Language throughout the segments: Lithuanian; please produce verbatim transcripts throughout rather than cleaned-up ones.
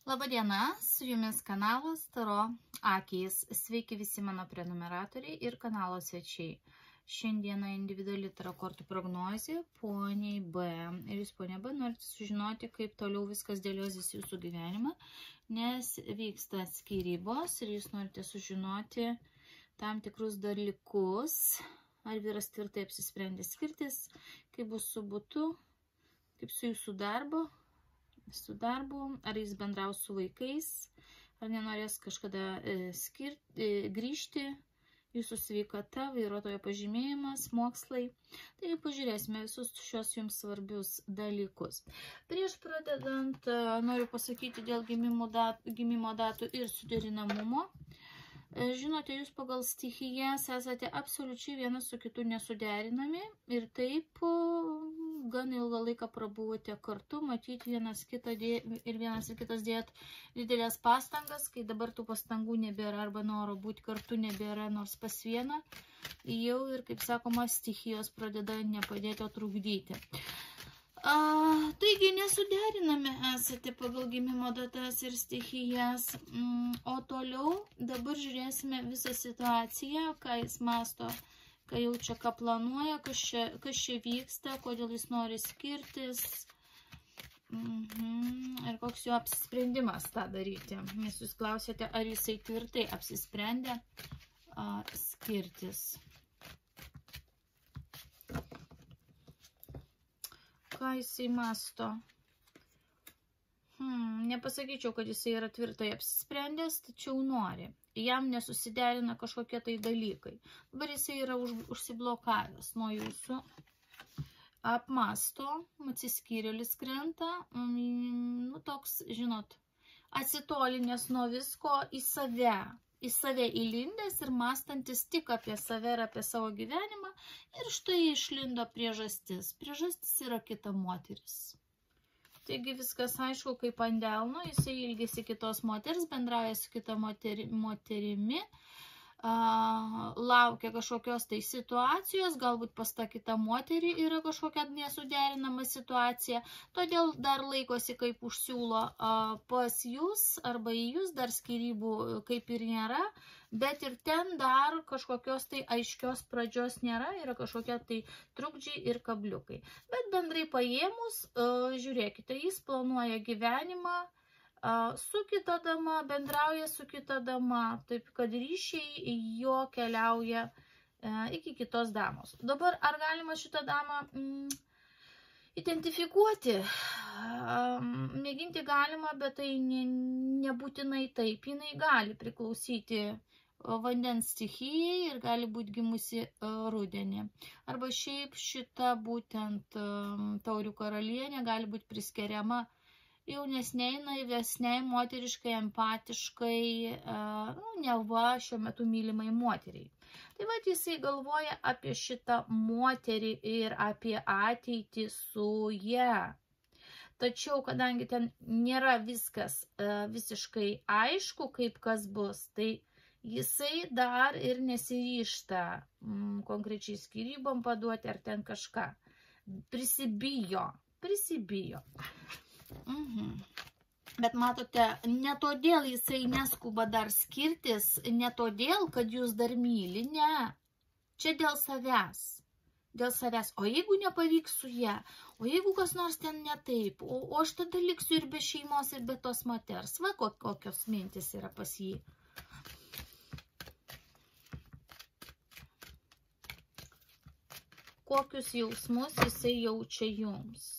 Labadiena, su jumis kanalas Taro Akys. Sveiki visi mano prenumeratoriai ir kanalo svečiai. Šiandieną individuali taro kortų prognozė poniai B. Ir jūs, ponia B, norite sužinoti, kaip toliau viskas dėliosis jūsų gyvenimą, nes vyksta skyrybos ir jūs norite sužinoti tam tikrus dalykus. Ar vyras tvirtai apsisprendė skirtis, kaip bus su butu, kaip su jūsų darbo, su darbu, ar jis bendraus su vaikais, ar nenorės kažkada skirti, grįžti, jūsų sveikata, vairuotojo pažymėjimas, mokslai. Taigi pažiūrėsime visus šios jums svarbius dalykus. Prieš pradedant noriu pasakyti dėl gimimo datų, gimimo datų ir suderinamumo. Žinote, jūs pagal stichijas esate absoliučiai vienas su kitu nesuderinami ir taip gan ilgą laiką prabuvote kartu, matyti vienas kitą dė, ir vienas ir kitas dėt didelės pastangas, kai dabar tų pastangų nebėra arba noro būti kartu nebėra, nors pas vieną jau ir, kaip sakoma, stichijos pradeda nepadėti, o trukdyti. A, taigi nesuderinami esate pagal gimimo datas ir stichijas, mm, o toliau dabar žiūrėsime visą situaciją, ką jis masto, ką jaučia, ką planuoja, kas čia, kas čia vyksta, kodėl jis nori skirtis, mhm, ir koks jo apsisprendimas tą daryti. Nes jūs klausėte, ar jisai tvirtai apsisprendė a, skirtis. Ką jisai masto? Hmm, nepasakyčiau, kad jisai yra tvirtai apsisprendęs, tačiau nori. Jam nesusiderina kažkokie tai dalykai. Dabar jisai yra už, užsiblokavęs nuo jūsų. Apmasto, atsiskyrėlis krenta, nu toks, žinot, atsitolinęs nuo visko į save. Į save įlindęs ir mąstantis tik apie save ir apie savo gyvenimą. Ir štai išlindo priežastis. Priežastis yra kita moteris. Taigi viskas aišku, kaip ant delno, jisai ilgisi kitos moters, bendrauja su kita moteri, moterimi, a, laukia kažkokios tai situacijos, galbūt pas tą kitą moterį yra kažkokia nesuderinama situacija, todėl dar laikosi kaip užsiūlo a, pas jūs arba į jūs, dar skyrybų kaip ir nėra, bet ir ten dar kažkokios tai aiškios pradžios nėra, yra kažkokie tai trukdžiai ir kabliukai. Bet bendrai paėmus, a, žiūrėkite, jis planuoja gyvenimą, su kita dama, bendrauja su kita dama, taip kad ryšiai jo keliauja e, iki kitos damos. Dabar ar galima šitą damą mm, identifikuoti? Um, mėginti galima, bet tai ne, nebūtinai taip. Jinai gali priklausyti vandens stichijai ir gali būti gimusi uh, rudenį. Arba šiaip šita būtent um, taurių karalienė gali būti priskiriama jaunesniai, naivesniai, moteriškai, empatiškai, nu, neva šiuo metu mylimai moteriai. Tai va, jisai galvoja apie šitą moterį ir apie ateitį su ją. Tačiau, kadangi ten nėra viskas visiškai aišku, kaip kas bus, tai jisai dar ir nesiryžta mm, konkrečiai skyrybom paduoti ar ten kažką. Prisibijo, prisibijo. Mhm. Bet matote, ne todėl jisai neskuba dar skirtis, ne todėl, kad jūs dar myli, ne. Čia dėl savęs. Dėl savęs. O jeigu nepavyks su ją, o jeigu kas nors ten ne taip, o, o aš tada liksiu ir be šeimos, ir be tos moters. Va, kokios mintis yra pas jį. Kokius jausmus jisai jaučia jums?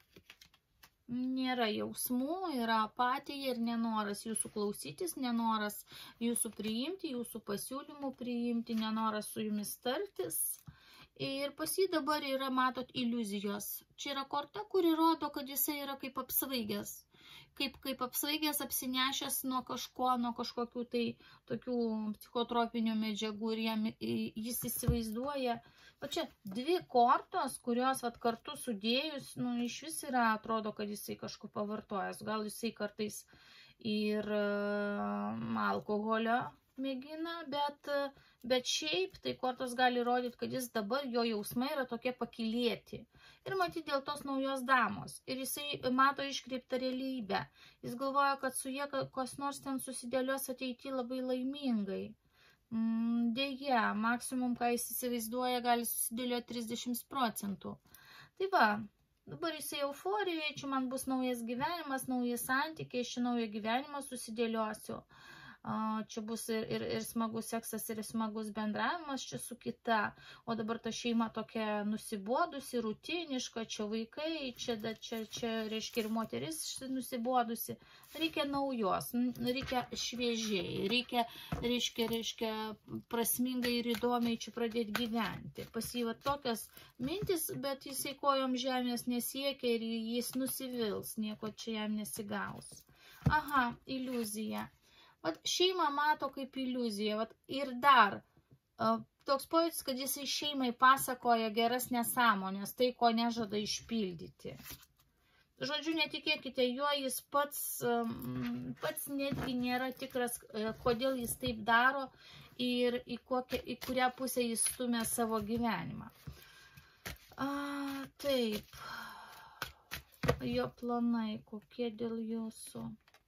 Nėra jausmų, yra apatija ir nenoras jūsų klausytis, nenoras jūsų priimti, jūsų pasiūlymų priimti, nenoras su jumis tartis. Ir pas jį dabar yra, matot, iliuzijos. Čia yra korta, kuri rodo, kad jisai yra kaip apsvaigęs. Kaip, kaip apsvaigęs, apsinešęs nuo kažko, nuo kažkokių tai tokių psichotropinių medžiagų ir jam, jis įsivaizduoja. O čia dvi kortos, kurios vat, kartu sudėjus, nu, iš vis yra, atrodo, kad jisai kažko pavartojęs. Gal jisai kartais ir uh, alkoholio mėgina, bet, bet šiaip tai kortos gali rodyti, kad jis dabar, jo jausmai yra tokie pakilėti. Ir matyti dėl tos naujos damos. Ir jisai mato iškreiptą realybę. Jis galvoja, kad su jie kas nors ten susidėlios ateityje labai laimingai. Deja, maksimum, ką jis įsivaizduoja, gali susidėlioti trisdešimt procentų. Tai va, dabar jisai euforijoje, čia man bus naujas gyvenimas, nauji santykiai, šį naują gyvenimą susidėliosiu. Čia bus ir, ir, ir smagus seksas, ir smagus bendravimas čia su kita, o dabar ta šeima tokia nusibodusi, rutiniška, čia vaikai, čia, čia, čia reiškia ir moteris nusibodusi. Reikia naujos, reikia šviežiai, reikia, reiškia, reiškia prasmingai ir įdomiai čia pradėti gyventi. Pasyva tokias mintis, bet jisai kojom žemės nesiekia ir jis nusivils, nieko čia jam nesigaus. Aha, iliuzija. Vat šeimą mato kaip iliuziją. Vat ir dar uh, toks pojūtis, kad jisai šeimai pasakoja geras nesąmonės, tai ko nežada išpildyti. Žodžiu, netikėkite juo, jis pats, um, pats netgi nėra tikras, uh, kodėl jis taip daro ir į, kokią, į kurią pusę jis stumia savo gyvenimą. A, taip. Jo planai, kokie dėl jūsų.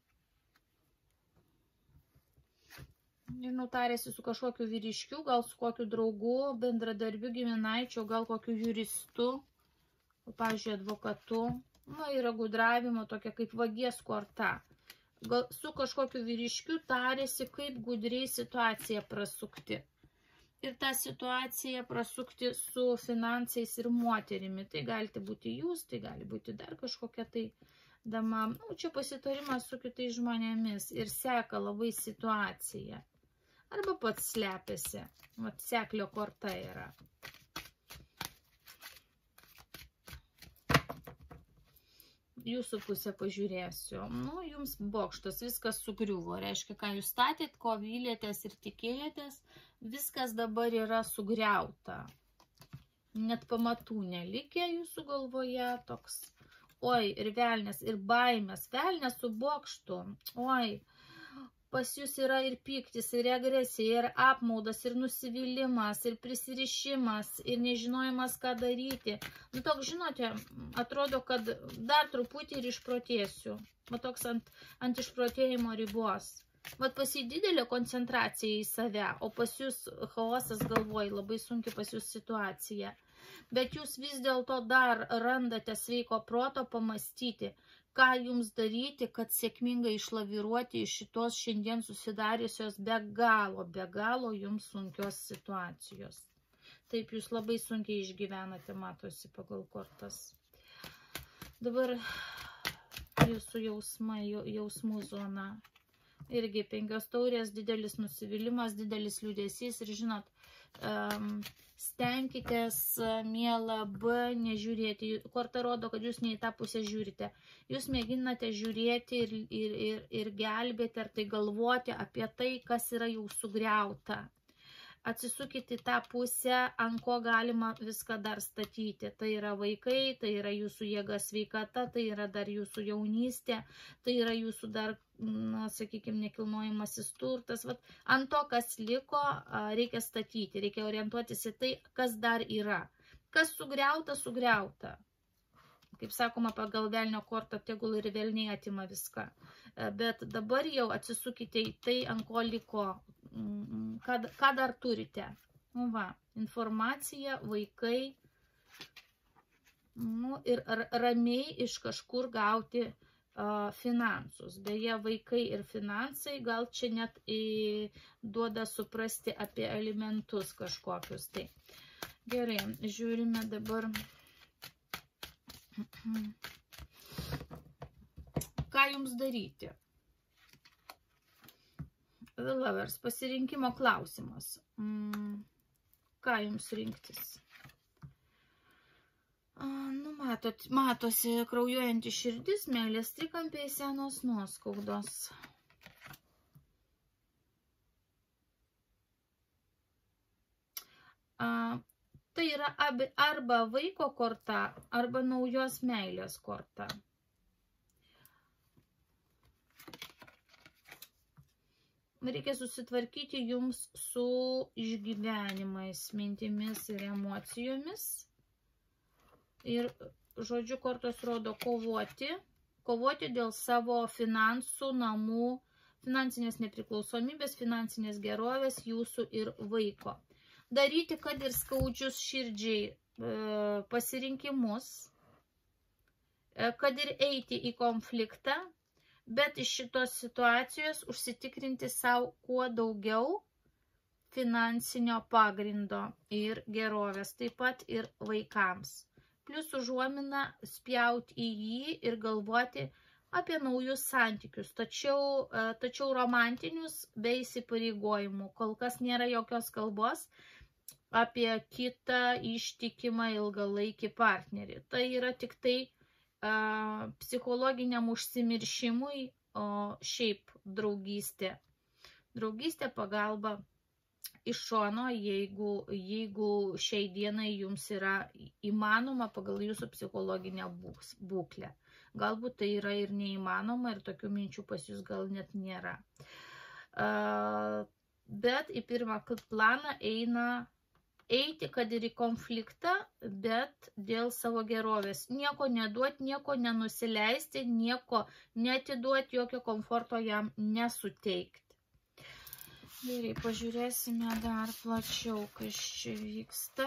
Ir nutarėsi su kažkokiu vyriškiu, gal su kokiu draugu, bendradarbiu, giminaičiu, gal kokiu juristu, pavyzdžiui, advokatu. Na, yra gudravimo tokia kaip vagies korta. Gal su kažkokiu vyriškiu tarėsi, kaip gudriai situaciją prasukti. Ir tą situaciją prasukti su finansais ir moterimi. Tai galite būti jūs, tai gali būti dar kažkokia tai dama. Nu, čia pasitarimas su kitais žmonėmis ir seka labai situaciją. Arba pats slepiasi. Vat seklio korta yra. Jūsų pusę pažiūrėsiu. Nu, jums bokštas, viskas sugriuvo. Reiškia, ką jūs statėt, ko vylėtės ir tikėjotės, viskas dabar yra sugriauta. Net pamatų nelikė jūsų galvoje toks. Oi, ir velnės, ir baimės. Velnės su bokštu. Oi. Pas jūs yra ir pyktis, ir agresija, ir apmaudas, ir nusivylimas, ir prisirišimas, ir nežinojimas, ką daryti. Nu, toks, žinote, atrodo, kad dar truputį ir išprotėsiu. Va toks ant, ant išprotėjimo ribos. Vat pas jį didelė koncentracija į save, o pas jūs chaosas galvoj, labai sunki pas jūs situacija. Bet jūs vis dėlto dar randate sveiko proto pamastyti, ką jums daryti, kad sėkmingai išlaviruoti iš šitos šiandien susidariusios be galo, be galo jums sunkios situacijos. Taip, jūs labai sunkiai išgyvenate, matosi pagal kortas. Dabar jūsų jausmai, jausmų zona. Irgi penkios taurės, didelis nusivylimas, didelis liūdesys ir žinot, um, stenkitės, mielą B, nežiūrėti. Korta rodo, kad jūs ne į tą pusę žiūrite. Jūs mėginate žiūrėti ir, ir, ir, ir gelbėti, ar tai galvoti apie tai, kas yra jau sugriauta. Atsisukite į tą pusę, ant ko galima viską dar statyti. Tai yra vaikai, tai yra jūsų jėga sveikata, tai yra dar jūsų jaunystė, tai yra jūsų dar, na, sakykime, nekilnojimasis turtas. Vat, ant to, kas liko, reikia statyti, reikia orientuotis į tai, kas dar yra. Kas sugriauta, sugriauta. Kaip sakoma, pagal velnio kortą tegul ir velniai atima viską. Bet dabar jau atsisukite į tai, ant ko liko. Ką, ką dar turite? Nu, va, informacija, vaikai, nu, ir ramiai iš kažkur gauti uh, finansus. Beje, vaikai ir finansai gal čia net į, duoda suprasti apie alimentus kažkokius. Tai. Gerai, žiūrime dabar. Ką jums daryti? Lovers, pasirinkimo klausimas. Mm, ką jums rinktis? A, nu, matot, matosi kraujuojanti širdis, meilės trikampiai, senos nuoskaudos. A, tai yra arba vaiko korta, arba naujos meilės korta. reikia susitvarkyti jums su išgyvenimais, mintimis ir emocijomis. Ir, žodžiu, kortos rodo kovoti, kovoti dėl savo finansų, namų, finansinės nepriklausomybės, finansinės gerovės, jūsų ir vaiko. Daryti, kad ir skaudžius širdžiai e, pasirinkimus, e, kad ir eiti į konfliktą, bet iš šitos situacijos užsitikrinti savo kuo daugiau finansinio pagrindo ir gerovės, taip pat ir vaikams. Plius užuomina spjauti į jį ir galvoti apie naujus santykius, tačiau, tačiau romantinius be įsipareigojimų. Kol kas nėra jokios kalbos apie kitą ištikimą ilgalaikį partnerį. Tai yra tik tai uh, psichologiniam užsimiršimui, o šiaip draugystė. Draugystė pagalba iš šono, jeigu, jeigu šiai dienai jums yra įmanoma pagal jūsų psichologinę būklę. Galbūt tai yra ir neįmanoma ir tokių minčių pas jūs gal net nėra. Bet į pirmą planą eina eiti, kad ir į konfliktą, bet dėl savo gerovės. Nieko neduoti, nieko nenusileisti, nieko netiduoti, jokio komforto jam nesuteikti. Gerai, pažiūrėsime dar plačiau, kas čia vyksta.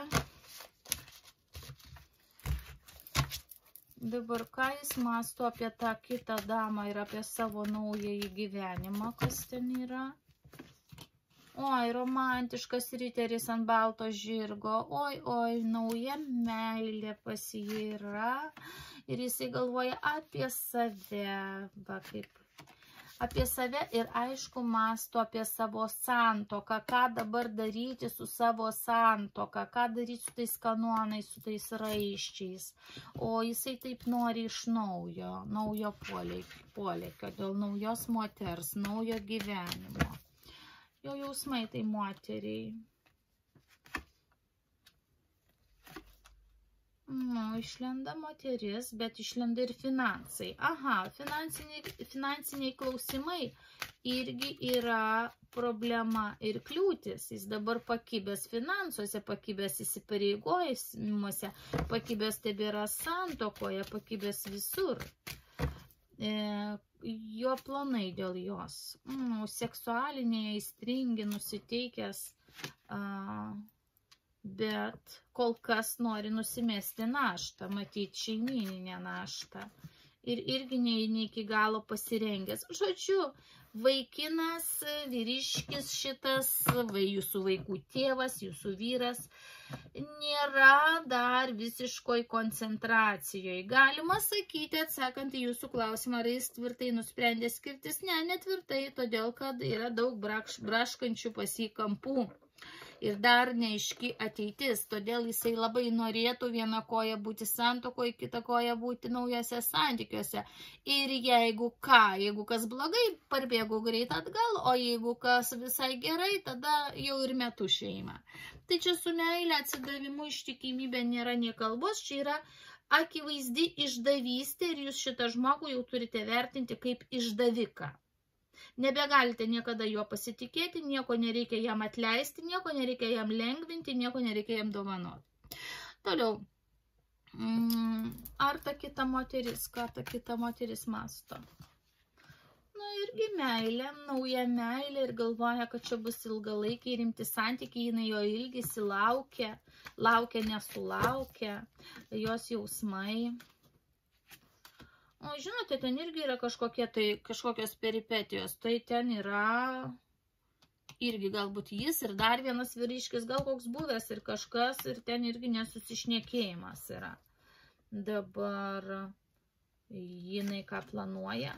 Dabar ką jis mąsto apie tą kitą damą ir apie savo naująjį gyvenimą, kas ten yra. Oi, romantiškas riteris ant balto žirgo. Oi, oi, nauja meilė pas jį yra. Ir jisai galvoja apie save, va kaip. Apie save ir aišku mąsto apie savo santuoką, ką dabar daryti su savo santuoka, ką daryti su tais kanonais, su tais raiščiais. O jisai taip nori iš naujo, naujo polėkio, dėl naujos moters, naujo gyvenimo. Jo jausmai tai moteriai. Nu, išlenda moteris, bet išlenda ir finansai. Aha, finansiniai, finansiniai klausimai irgi yra problema ir kliūtis. Jis dabar pakibęs finansuose, pakibęs įsipareigojimuose, pakibęs tebėra santuokoje, pakibęs visur. E, jo planai dėl jos. Nu, seksualiniai, aistringi, nusiteikęs... A, bet kol kas nori nusimesti naštą, matyti šeimyninę naštą. Ir irgi ne, ne iki galo pasirengęs. Žodžiu, vaikinas, vyriškis šitas, vai, jūsų vaikų tėvas, jūsų vyras, nėra dar visiškoj koncentracijoje. Galima sakyti, atsakant į jūsų klausimą, ar jis tvirtai nusprendė skirtis? Ne, netvirtai, todėl kad yra daug braš, braškančių pas jį kampų. Ir dar neaiški ateitis, todėl jisai labai norėtų vieną koją būti santuokoje, kitą koją būti naujose santykiuose. Ir jeigu ką, jeigu kas blogai, parbėgu greit atgal, o jeigu kas visai gerai, tada jau ir metu šeimą. Tai čia su meilė, atsidavimu, ištikimybė nėra nie kalbos, čia yra akivaizdi išdavystė ir jūs šitą žmogų jau turite vertinti kaip išdaviką. Nebegalite niekada juo pasitikėti, nieko nereikia jam atleisti, nieko nereikia jam lengvinti, nieko nereikia jam dovanoti. Toliau. Ar ta kita moteris, ką ta kita moteris mąsto? Na irgi meilė, nauja meilė ir galvoja, kad čia bus ilgalaikiai rimti santykiai, jinai jo ilgisi, laukia, laukia, nesulaukia, jos jausmai. O žinote, ten irgi yra kažkokie tai, kažkokios peripetijos, tai ten yra irgi galbūt jis ir dar vienas vyriškis, gal koks buvęs ir kažkas, ir ten irgi nesusišnekėjimas yra. Dabar jinai ką planuoja?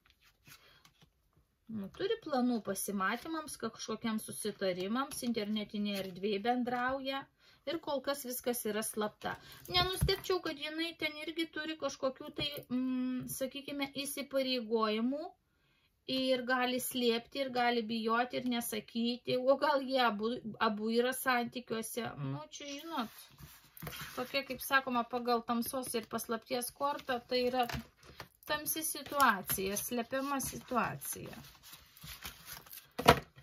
Nu, turi planų pasimatymams, kažkokiams susitarimams, internetinėje erdvėje bendrauja. Ir kol kas viskas yra slapta. Nenustepčiau, kad jinai ten irgi turi kažkokių tai, mm, sakykime, įsipareigojimų ir gali slėpti, ir gali bijoti, ir nesakyti, o gal jie abu, abu yra santykiuose. Nu, čia žinot, tokia, kaip sakoma, pagal tamsos ir paslapties kortą, tai yra tamsi situacija, slepiama situacija.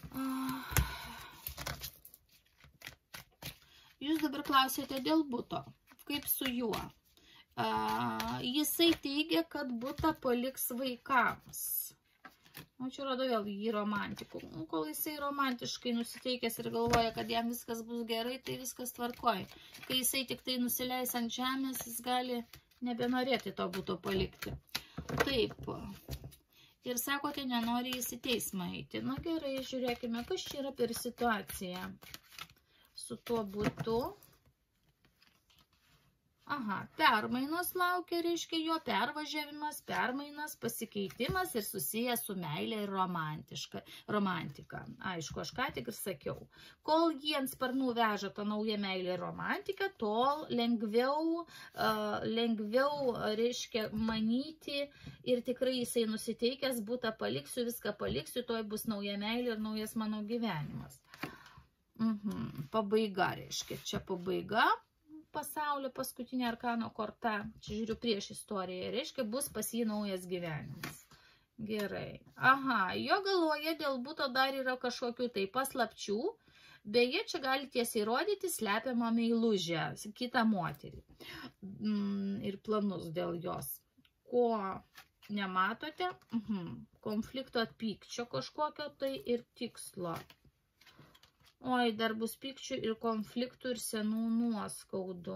Jūs dabar klausėte dėl buto. Kaip su juo? Jisai teigia, kad butą paliks vaikams. O čia rodo vėl jį romantikų. Kol jisai romantiškai nusiteikęs ir galvoja, kad jam viskas bus gerai, tai viskas tvarkoj. Kai jisai tik tai nusileis ant žemės, jis gali nebenorėti to buto palikti. Taip. Ir sakote, nenori jis į teismą eiti. Na gerai, žiūrėkime, kas čia yra per situaciją su tuo butu. Aha, permainos laukia, reiškia jo pervažiavimas, permainas, pasikeitimas ir susijęs su meilė ir romantika. Aišku, aš ką tik ir sakiau. Kol jie ant sparnų veža tą naują meilę ir romantiką, tol lengviau, uh, lengviau, reiškia, manyti ir tikrai jisai nusiteikęs, butą paliksiu, viską paliksiu, toj bus nauja meilė ir naujas mano gyvenimas. Mhm. Pabaiga, reiškia, čia pabaiga. Pasaulio paskutinė arkano korta, čia žiūriu prieš istoriją, reiškia, bus pas jį naujas gyvenimas. Gerai. Aha, jo galvoje dėl buto dar yra kažkokių tai paslapčių, beje, čia gali tiesiai rodyti slepiamą meilužę, kitą moterį ir planus dėl jos. Ko nematote? Mhm. Konflikto pykčio kažkokio tai ir tikslo. Oi, dar bus pykčių ir konfliktų ir senų nuoskaudų.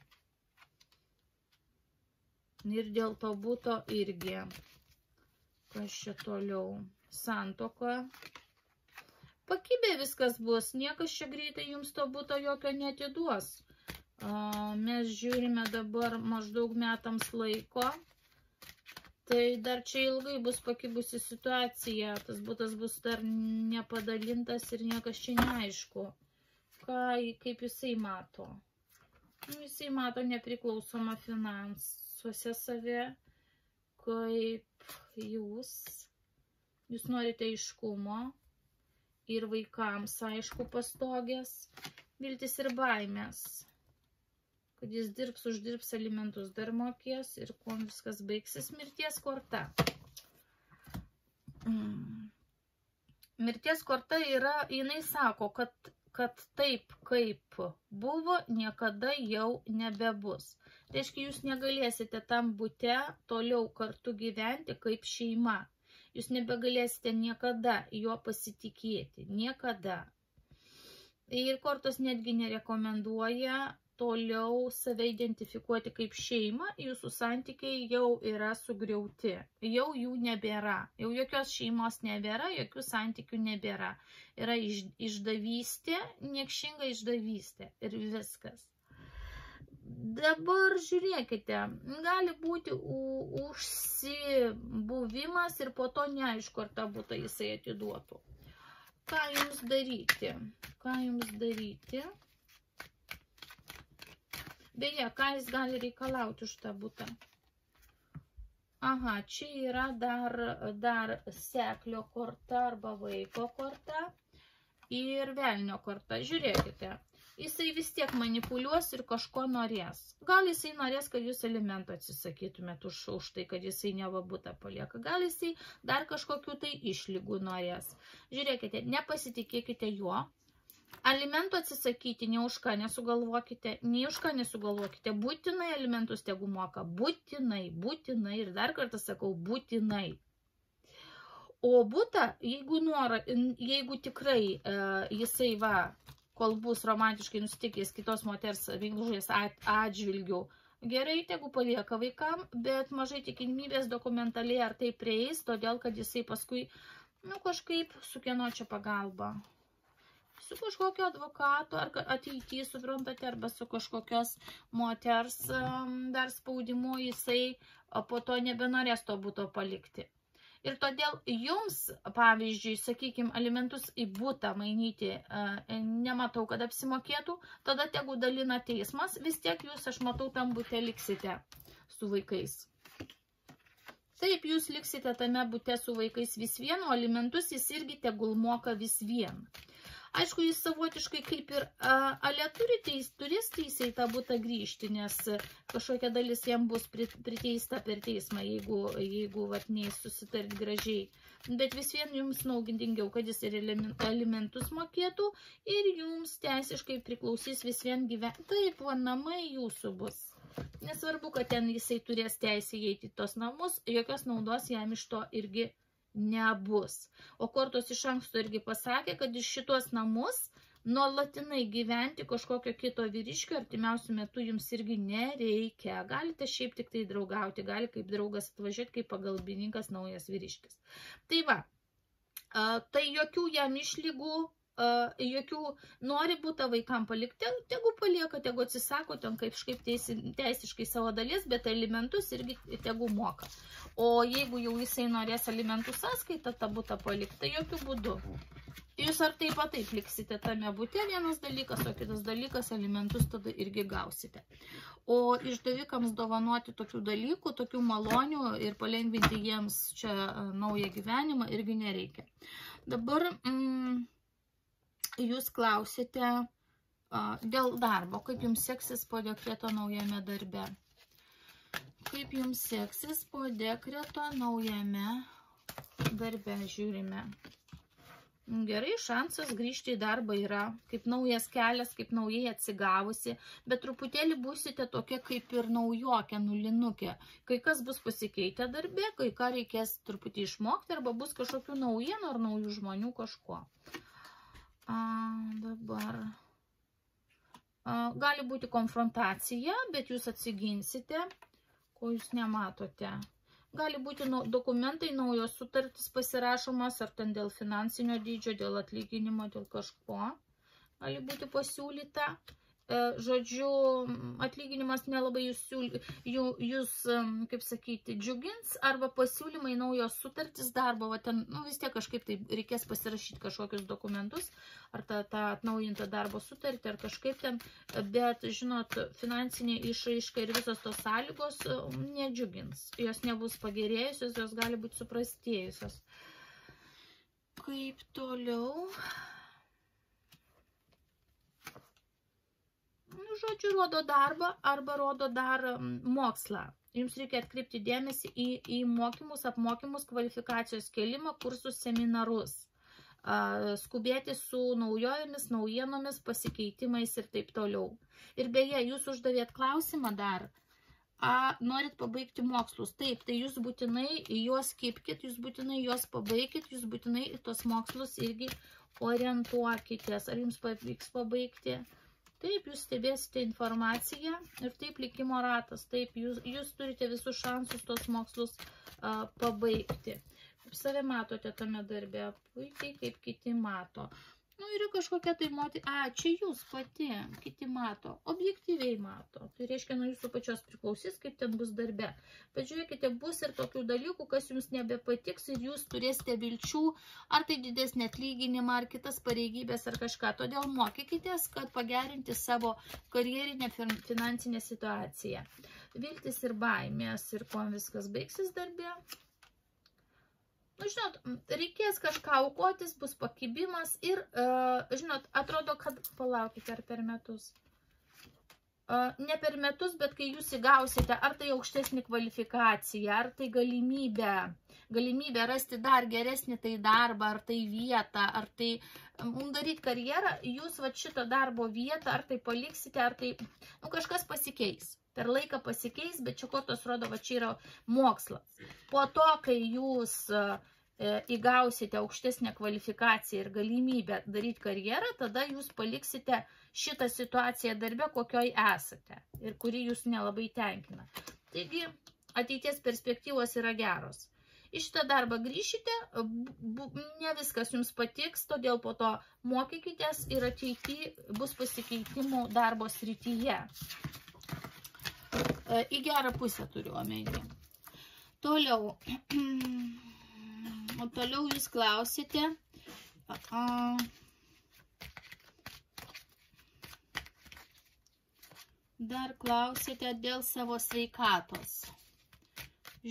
Ir dėl to buto irgi. Kas čia toliau? Santuoka. Pakibė viskas bus. Niekas čia greitai jums to buto jokio netiduos. Mes žiūrime dabar maždaug metams laiko. Tai dar čia ilgai bus pakibusi situacija, tas butas bus dar nepadalintas ir niekas čia neaišku, ką, kaip jisai mato. Nu, jisai mato nepriklausomą finansuose save, kaip jūs, jūs norite aiškumo ir vaikams aišku pastogės, viltis ir baimės. Kad jis dirbs, uždirbs alimentus, dar mokės ir kuo viskas baigsis, mirties korta. Mm. Mirties korta yra, jinai sako, kad, kad taip, kaip buvo, niekada jau nebebus. Tai reiškia, jūs negalėsite tam bute toliau kartu gyventi kaip šeima. Jūs nebegalėsite niekada juo pasitikėti, niekada. Ir kortos netgi nerekomenduoja toliau save identifikuoti kaip šeimą, jūsų santykiai jau yra sugriauti, jau jų nebėra, jau jokios šeimos nebėra, jokių santykių nebėra. Yra iš, išdavystė, niekšinga išdavystė ir viskas. Dabar žiūrėkite, gali būti užsibuvimas ir po to neaišku, ar tą butą jisai atiduotų. Ką jums daryti? Ką jums daryti? Beje, ką jis gali reikalauti už tą butą? Aha, čia yra dar, dar seklio korta arba vaiko korta ir velnio korta. Žiūrėkite, jisai vis tiek manipuliuos ir kažko norės. Gal jisai norės, kad jūs alimentų atsisakytumėt už, už tai, kad jisai neva butą palieka. Gal jisai dar kažkokių tai išlygų norės. Žiūrėkite, nepasitikėkite juo. Alimentų atsisakyti, ne už ką nesugalvokite, ne už ką nesugalvokite, būtinai alimentus tegu moka, būtinai, būtinai ir dar kartą sakau, būtinai. O butą, jeigu, nora, jeigu tikrai e, jisai va, kol bus romantiškai nustikęs kitos moters meilužės atžvilgių, gerai, tegu palieka vaikam, bet mažai tikimybės dokumentaliai ar tai prieis, todėl kad jisai paskui, nu, kažkaip su kieno čia pagalba. Su kažkokio advokato, ar ateityje, suprantate, arba su kažkokios moters um, dar spaudimu jisai po to nebenorės to buto palikti. Ir todėl jums, pavyzdžiui, sakykime, alimentus į butą mainyti uh, nematau, kad apsimokėtų, tada tegu dalina teismas, vis tiek jūs, aš matau, tam bute liksite su vaikais. Taip, jūs liksite tame bute su vaikais vis vien, o alimentus jis irgi tegul moka vis vien. Aišku, jis savotiškai kaip ir ale turi teis, turės teisę į tą butą grįžti, nes kažkokia dalis jam bus priteista per teismą, jeigu, jeigu vat, neįs susitart gražiai. Bet vis vien jums naudingiau, kad jis ir alimentus mokėtų ir jums teisiškai priklausys vis vien gyventi. Taip, va, namai jūsų bus. Nesvarbu, kad ten jisai turės teisę įeiti į tos namus, jokios naudos jam iš to irgi nebus. O kortos iš anksto irgi pasakė, kad iš šitos namus nuolatinai gyventi kažkokio kito vyriškio artimiausių metų jums irgi nereikia. Galite šiaip tik tai draugauti, gali kaip draugas atvažiuoti, kaip pagalbininkas naujas vyriškis. Tai va, tai jokių jam išlygų, jokių nori būtą vaikam palikti, tegu palieka, tegu atsisako ten kažkaip teisiškai savo dalies, bet alimentus irgi tegu moka. O jeigu jau jisai norės alimentų sąskaitą tą butą palikti, tai jokių būdų. Jūs ar taip pat taip liksite tame bute vienas dalykas, o kitas dalykas alimentus tada irgi gausite. O išdavikams dovanoti tokių dalykų, tokių malonių ir palengvinti jiems čia naują gyvenimą irgi nereikia. Dabar mm, jūs klausite a, dėl darbo, kaip jums seksis po dekreto naujame darbe. Kaip jums seksis po dekreto naujame darbe, žiūrime. Gerai, šansas grįžti į darbą yra, kaip naujas kelias, kaip naujai atsigavusi, bet truputėlį būsite tokia kaip ir naujokė, nulinukė. Kai kas bus pasikeitę darbė, kai ką reikės truputį išmokti, arba bus kažkokių naujienų ar naujų žmonių kažko. A, dabar. A, gali būti konfrontacija, bet jūs atsiginsite, ko jūs nematote. Gali būti dokumentai, naujos sutartys pasirašomas, ar ten dėl finansinio dydžio, dėl atlyginimo, dėl kažko. Gali būti pasiūlyta. Žodžiu, atlyginimas nelabai jūs, jūs, kaip sakyti, džiugins, arba pasiūlymai naujos sutartys darbo, va ten, nu, vis tiek kažkaip tai reikės pasirašyti kažkokius dokumentus, ar tą, tą atnaujintą darbo sutartį, ar kažkaip ten, bet, žinot, finansinė išraiška ir visos tos sąlygos nedžiugins, jos nebus pagerėjusios, jos gali būti suprastėjusios. Kaip toliau? Žodžiu, rodo darbą arba rodo dar mokslą. Jums reikia atkreipti dėmesį į, į mokymus, apmokymus, kvalifikacijos kėlimą, kursus, seminarus. Skubėti su naujovėmis, naujienomis, pasikeitimais ir taip toliau. Ir beje, jūs uždavėt klausimą dar, a, norit pabaigti mokslus. Taip, tai jūs būtinai juos kipkit, jūs būtinai juos pabaigit, jūs būtinai į tos mokslus irgi orientuokitės. Ar jums pavyks pabaigti? Taip, jūs stebėsite informaciją ir taip likimo ratas. Taip, jūs, jūs turite visus šansus tos mokslus a, pabaigti. Kaip save matote tame darbe? Puikiai, kaip kiti mato. Nu, yra kažkokia tai moti... A, čia jūs pati, kiti mato. Objektyviai mato. Tai reiškia, nuo jūsų pačios priklausys, kaip ten bus darbe. Bet žiūrėkite, bus ir tokių dalykų, kas jums nebepatiks ir jūs turėsite vilčių, ar tai didesnį atlyginimą, ar kitas pareigybės, ar kažką. Todėl mokykitės, kad pagerinti savo karjerinę finansinę situaciją. Viltis ir baimės ir kuo viskas baigsis darbe. Nu, žinot, reikės kažką aukotis, bus pakibimas ir, uh, žinot, atrodo, kad palaukite ar per metus. Uh, ne per metus, bet kai jūs įgausite, ar tai aukštesnį kvalifikaciją, ar tai galimybę, galimybę rasti dar geresnį tai darbą, ar tai vietą, ar tai um, daryti karjerą, jūs va šito darbo vietą, ar tai paliksite, ar tai, nu, kažkas pasikeis. Per laiką pasikeis, bet čia kortos rodo, va čia yra mokslas. Po to, kai jūs e, įgausite aukštesnę kvalifikaciją ir galimybę daryti karjerą, tada jūs paliksite šitą situaciją darbe, kokioj esate ir kuri jūs nelabai tenkina. Taigi, ateities perspektyvos yra geros. Į šitą darbą grįšite, ne viskas jums patiks, todėl po to mokykitės ir ateityje bus pasikeitimų darbo srityje. Į gerą pusę turiu omeny. Toliau. O toliau jūs klausite. Dar klausite dėl savo sveikatos.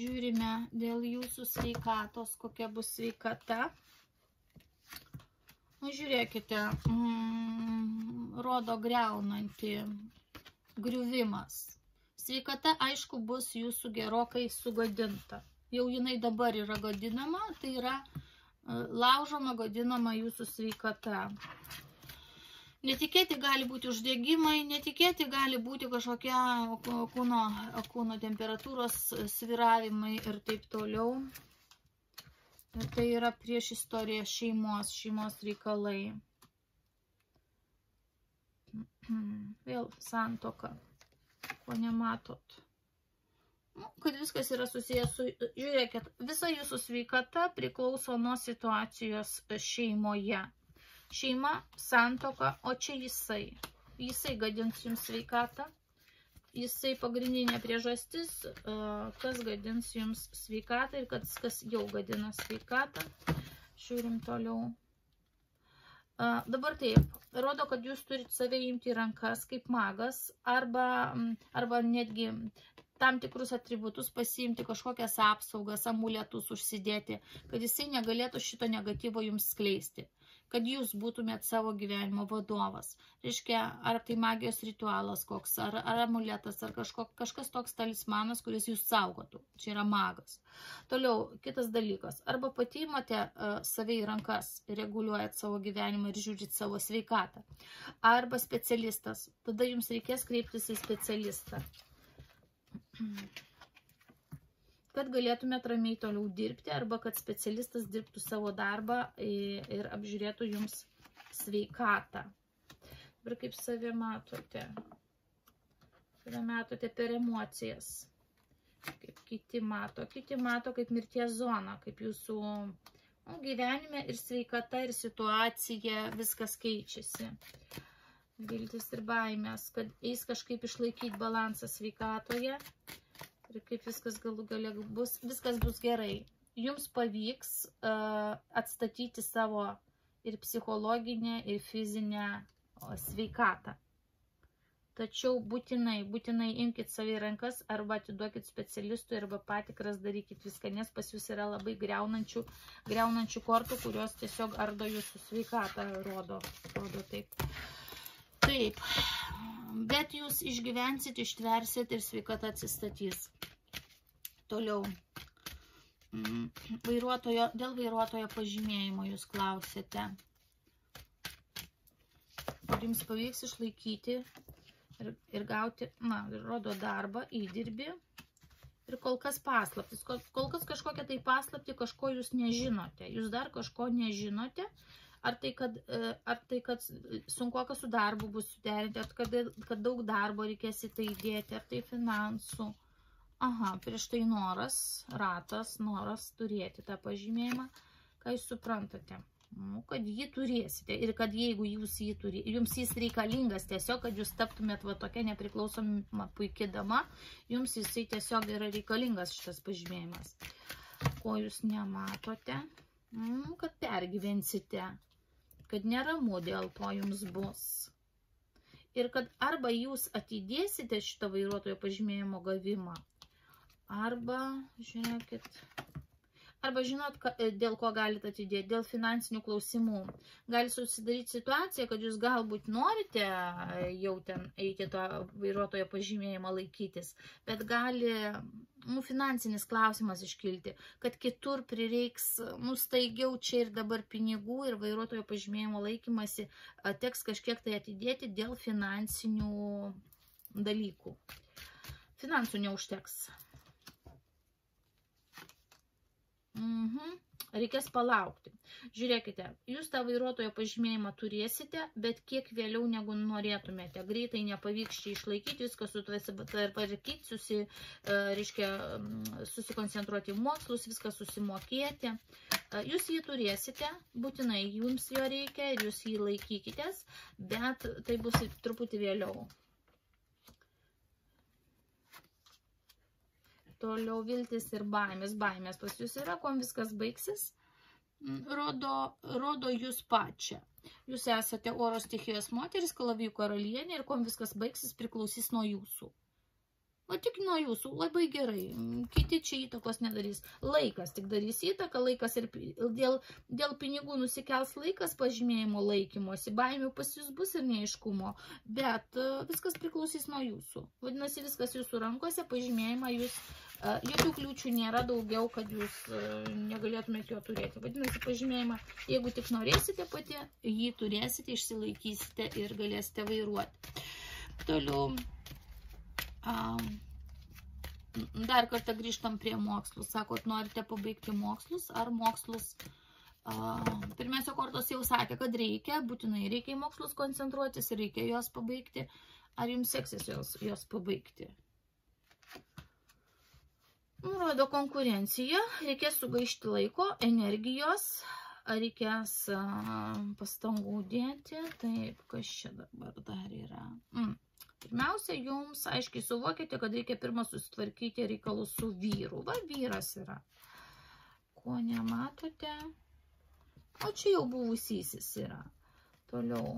Žiūrime dėl jūsų sveikatos, kokia bus sveikata. Nu, žiūrėkite, mm, rodo greunantį griuvimas. Sveikata, aišku, bus jūsų gerokai sugadinta. Jau jinai dabar yra gadinama, tai yra laužoma, gadinama jūsų sveikata. Netikėti gali būti uždegimai, netikėti gali būti kažkokie kūno, kūno temperatūros svyravimai ir taip toliau. Ir tai yra prieš istoriją šeimos, šeimos reikalai. Vėl santuoka, ko nematot. Nu, kad viskas yra susijęs su, žiūrėkit, visa jūsų sveikata priklauso nuo situacijos šeimoje. Šeima, santuoka, o čia jisai. Jisai gadins jums sveikatą. Jisai pagrindinė priežastis, kas gadins jums sveikatą ir kas, kas jau gadina sveikatą. Žiūrim toliau. Dabar taip, rodo, kad jūs turite save imti į rankas kaip magas arba, arba netgi tam tikrus atributus pasiimti, kažkokias apsaugas, amuletus užsidėti, kad jisai negalėtų šito negatyvo jums skleisti. Kad jūs būtumėt savo gyvenimo vadovas. Reiškia, ar tai magijos ritualas koks, ar, ar amuletas, ar kažko, kažkas toks talismanas, kuris jūs saugotų. Čia yra magas. Toliau, kitas dalykas. Arba pati imate uh, save į rankas, reguliuojat savo gyvenimą ir žiūrit savo sveikatą. Arba specialistas. Tada jums reikės kreiptis į specialistą. Kad galėtumėt ramiai toliau dirbti, arba kad specialistas dirbtų savo darbą ir apžiūrėtų jums sveikatą. Ir kaip save matote? Save matote per emocijas. Kaip kiti mato. Kiti mato kaip mirties zoną, kaip jūsų nu, gyvenime ir sveikata, ir situacija, viskas keičiasi. Viltis ir baimės, kad eis kažkaip išlaikyti balansą sveikatoje. Ir kaip viskas galų galia bus, viskas bus gerai. Jums pavyks uh, atstatyti savo ir psichologinę, ir fizinę o, sveikatą. Tačiau būtinai, būtinai imkite save į rankas, arba atiduokit specialistui, arba patikras darykit viską, nes pas jūs yra labai greunančių, greunančių kortų, kurios tiesiog ardo jūsų sveikatą, rodo, rodo taip. Taip, bet jūs išgyvensit, ištversit ir sveikata atsistatys. Toliau, vairuotojo, dėl vairuotojo pažymėjimo jūs klausėte. Ar jums pavyks išlaikyti ir, ir gauti, na, rodo darbą, įdirbį ir kol kas paslaptis. Kol, kol kas kažkokia tai paslapti, kažko jūs nežinote. Jūs dar kažko nežinote. Ar tai, kad, ar tai, kad sunkuoka su darbu bus suderinti, ar kad, kad daug darbo reikės į tai įdėti, ar tai finansų. Aha, prieš tai noras, ratas, noras turėti tą pažymėjimą. Ką jūs suprantate? Nu, kad jį turėsite ir kad jeigu jūs jį turi, jums jis reikalingas tiesiog, kad jūs taptumėt va tokia nepriklausoma puikia dama, jums jisai tiesiog yra reikalingas šitas pažymėjimas. Ko jūs nematote? Nu, kad pergyvensite, kad neramu dėl to jums bus. Ir kad arba jūs atidėsite šitą vairuotojo pažymėjimo gavimą, arba, žiūrėkit, arba žinot, dėl ko galite atidėti, dėl finansinių klausimų. Gali susidaryti situacija, kad jūs galbūt norite jau ten eiti to vairuotojo pažymėjimo laikytis, bet gali nu, finansinis klausimas iškilti, kad kitur prireiks nu, staigiau čia ir dabar pinigų ir vairuotojo pažymėjimo laikymasi teks kažkiek tai atidėti dėl finansinių dalykų. Finansų neužteks. Mhm. Reikės palaukti. Žiūrėkite, jūs tą vairuotojo pažymėjimą turėsite, bet kiek vėliau negu norėtumėte. Greitai nepavyks čia išlaikyti, viską sutvarkyti, susi, reiškia, susikoncentruoti į mokslus, viską susimokėti. Jūs jį turėsite, būtinai jums jo reikia ir jūs jį laikykitės, bet tai bus truputį vėliau. Toliau viltis ir baimės. Baimės pas jūs yra, kuom viskas baigsis, rodo, rodo jūs pačią. Jūs esate oro stichijos moteris, kalavijų karalienė ir kuom viskas baigsis priklausys nuo jūsų. O tik nuo jūsų, labai gerai, kiti čia įtakos nedarys. Laikas tik darys įtaką, laikas ir dėl, dėl pinigų nusikels laikas pažymėjimo laikymosi, baimių pas jūs bus ir neaiškumo, bet viskas priklausys nuo jūsų. Vadinasi, viskas jūsų rankose, pažymėjimą jūs, jokių kliūčių nėra daugiau, kad jūs negalėtumėte jo turėti. Vadinasi, pažymėjimą, jeigu tik norėsite pati, jį turėsite, išsilaikysite ir galėsite vairuoti. Toliau. Dar kartą grįžtam prie mokslų. Sakot, norite pabaigti mokslus ar mokslus? Pirmiausia, kortos jau sakė, kad reikia, būtinai reikia į mokslus koncentruotis ir reikia juos pabaigti. Ar jums seksis juos, juos pabaigti? Nurodo konkurencija, reikės sugaišti laiko, energijos, reikės pastangų dėti. Taip, kas čia dabar dar yra? Mm. Pirmiausia, jums aiškiai suvokite, kad reikia pirmą susitvarkyti reikalus su vyru. Va, vyras yra. Ko nematote? O čia jau buvusysis yra. Toliau.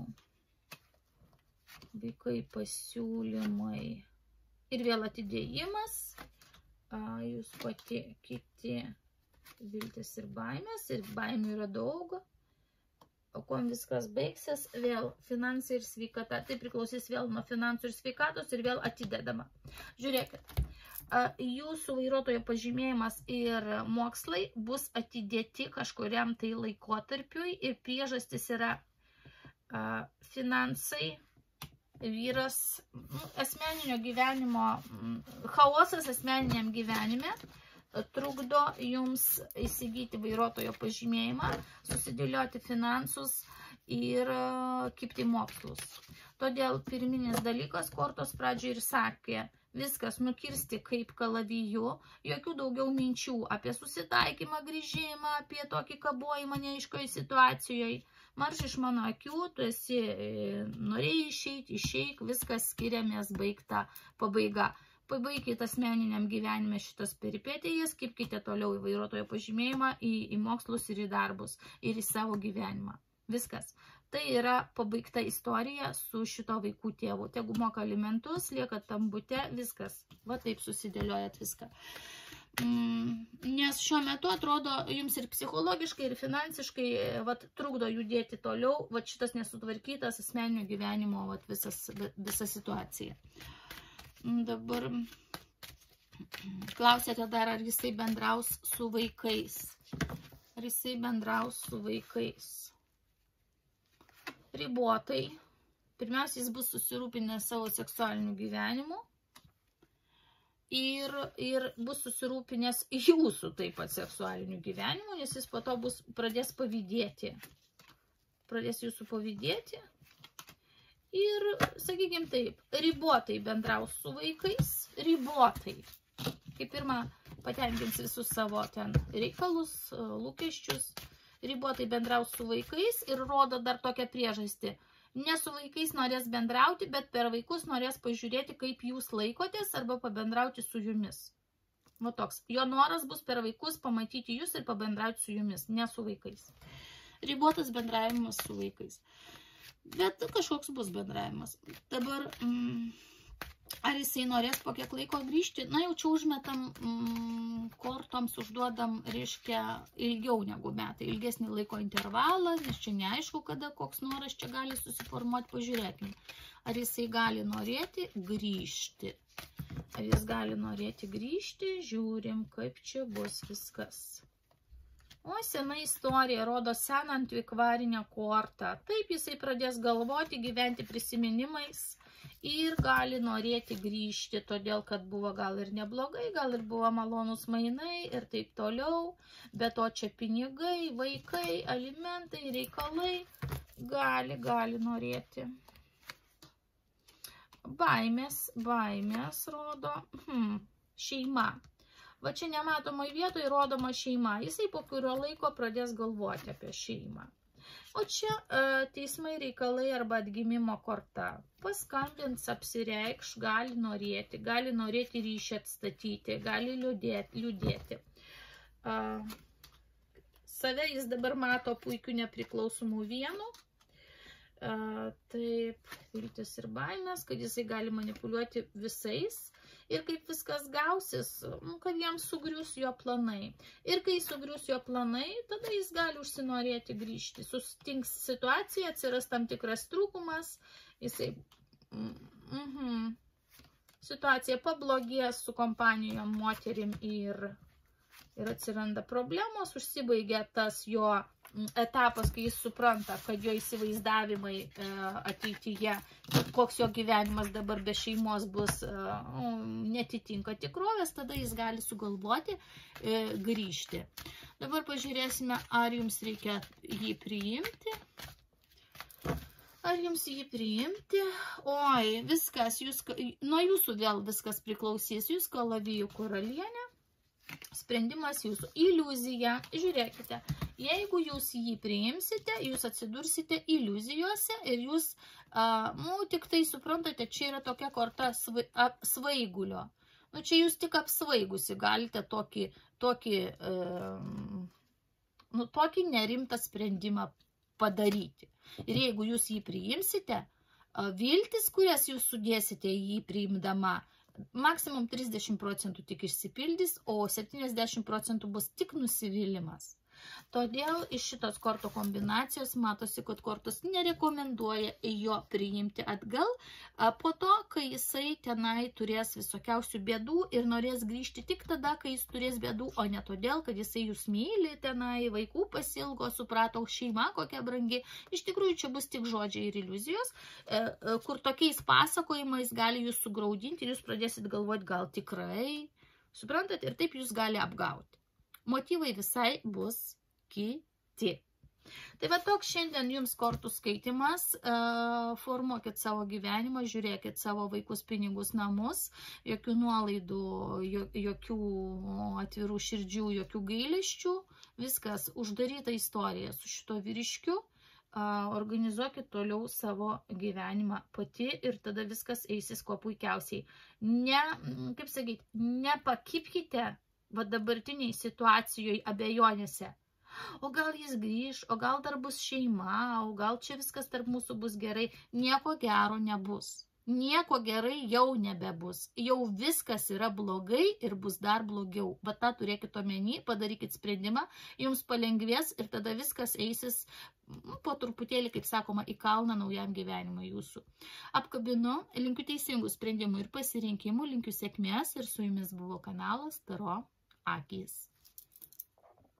Vaikai pasiūlymai. Ir vėl atidėjimas. Jūs pati kiti viltis ir baimės. Ir baimių yra daug. O kuom viskas baigsis, vėl finansai ir sveikata. Tai priklausys vėl nuo finansų ir sveikatos ir vėl atidedama. Žiūrėkit, jūsų vairuotojo pažymėjimas ir mokslai bus atidėti kažkuriam tai laikotarpiui ir priežastis yra finansai, vyras, asmeninio gyvenimo, chaosas asmeniniam gyvenime trukdo jums įsigyti vairuotojo pažymėjimą, susidėlioti finansus ir kibti mokslus. Todėl pirminis dalykas, kortos pradžioje ir sakė, viskas nukirsti kaip kalaviju, jokių daugiau minčių apie susitaikymą, grįžimą, apie tokį kabojimą neaiškoje situacijoje. Marš iš mano akių, tu esi norėjai išeiti, išeik, viskas skiriamės baigta pabaiga. Pabaikite asmeniniam gyvenime šitas peripetijas, kibkite toliau į vairuotojo pažymėjimą, į, į mokslus ir į darbus, ir į savo gyvenimą. Viskas. Tai yra pabaigta istorija su šito vaikų tėvu. Tegu moka alimentus, lieka tam bute, viskas. Va taip susidėliojat viską. Mm, nes šiuo metu atrodo jums ir psichologiškai, ir finansiškai vat, trukdo judėti toliau, vat šitas nesutvarkytas asmeninio gyvenimo vat, visas, visa situacija. Dabar klausėte dar, ar jisai bendraus su vaikais. Ar jisai bendraus su vaikais. Ribotai. Pirmiausia, jis bus susirūpinęs savo seksualiniu gyvenimu. Ir, ir bus susirūpinęs jūsų taip pat seksualiniu gyvenimu, nes jis po to bus, pradės pavydėti. Pradės jūsų pavydėti. Ir, sakykime taip, ribotai bendraus su vaikais, ribotai. Kaip pirma, patenkins visus savo ten reikalus, lūkesčius, ribotai bendraus su vaikais ir rodo dar tokią priežastį. Ne su vaikais norės bendrauti, bet per vaikus norės pažiūrėti, kaip jūs laikotės arba pabendrauti su jumis. Va toks. Jo noras bus per vaikus pamatyti jūs ir pabendrauti su jumis, ne su vaikais. Ribotas bendravimas su vaikais. Bet kažkoks bus bendravimas. Dabar, mm, ar jisai norės po kiek laiko grįžti? Na, jau čia užmetam, mm, kortoms užduodam, reiškia, ilgiau negu metai, ilgesnį laiko intervalą, nes čia neaišku, kada koks noras čia gali susiformuoti, pažiūrėkim. Ar jisai gali norėti grįžti? Ar jis gali norėti grįžti? Žiūrim, kaip čia bus viskas. O sena istorija rodo seną antikvarinę kortą. Taip jisai pradės galvoti, gyventi prisiminimais ir gali norėti grįžti, todėl kad buvo gal ir neblogai, gal ir buvo malonus mainai ir taip toliau. Bet to čia pinigai, vaikai, alimentai, reikalai gali, gali norėti. Baimės, baimės rodo hmm, šeima. Va čia nematomoje vietoje rodoma šeima. Jisai po kurio laiko pradės galvoti apie šeimą. O čia e, teismai reikalai arba atgimimo korta. Paskambins, apsireikš, gali norėti, gali norėti ryšį atstatyti, gali liūdėti. liūdėti. E, save jis dabar mato puikių nepriklausomų vienų. E, taip, viltis ir baimės, kad jisai gali manipuliuoti visais. ir kaip viskas gausis, kad jam sugrius jo planai. Ir kai sugrius jo planai, tada jis gali užsinorėti grįžti. Sustinks situacija, atsiras tam tikras trūkumas, jisai... Mhm. Situacija pablogės su kompanijom, moterim ir, ir atsiranda problemos, užsibaigia tas jo etapas, kai jis supranta, kad jo įsivaizdavimai e, ateityje, koks jo gyvenimas dabar be šeimos bus, e, netitinka tikrovės, tada jis gali sugalvoti e, grįžti. Dabar pažiūrėsime, ar jums reikia jį priimti. Ar jums jį priimti? Oi, viskas, jūs, nuo jūsų vėl viskas priklausys. Jūs kalavijų karalienė. Sprendimas jūsų. Iliuzija. Žiūrėkite, jeigu jūs jį priimsite, jūs atsidursite iliuzijose ir jūs, a, nu, tik tai suprantate, čia yra tokia korta svai, a, svaigulio. Nu, čia jūs tik apsvaigusi galite tokį, tokį, e, nu, tokį nerimtą sprendimą padaryti. Ir jeigu jūs jį priimsite, viltis, kurias jūs sudėsite jį priimdama, maksimum trisdešimt procentų tik išsipildys, o septyniasdešimt procentų bus tik nusivylimas. Todėl iš šitos kortų kombinacijos matosi, kad kortos nerekomenduoja jo priimti atgal po to, kai jisai tenai turės visokiausių bėdų ir norės grįžti tik tada, kai jis turės bėdų, o ne todėl, kad jisai jūs myli tenai, vaikų pasilgo, suprato, šeima kokia brangi. Iš tikrųjų, čia bus tik žodžiai ir iliuzijos, kur tokiais pasakojimais gali jūs sugraudinti ir jūs pradėsit galvoti, gal tikrai, suprantat, ir taip jūs gali apgauti. Motyvai visai bus kiti. Tai va toks šiandien jums kortų skaitimas, formuokit savo gyvenimą, žiūrėkit savo vaikus, pinigus, namus, jokių nuolaidų, jokių atvirų širdžių, jokių gailesčių, viskas uždaryta istorija su šito vyriškiu, organizuokit toliau savo gyvenimą pati ir tada viskas eisis kuo puikiausiai. Ne, kaip sakyti, nepakipkite va dabartiniai situacijoje abejonėse. O gal jis grįž, o gal dar bus šeima, o gal čia viskas tarp mūsų bus gerai. Nieko gero nebus. Nieko gerai jau nebebus. Jau viskas yra blogai ir bus dar blogiau. Bet tą turėkit omeny, padarykit sprendimą, jums palengvės ir tada viskas eisis po truputėlį, kaip sakoma, į kalną naujam gyvenimui jūsų. Apkabinu, linkiu teisingų sprendimų ir pasirinkimų, linkiu sėkmės ir su jumis buvo kanalas Taro Akys.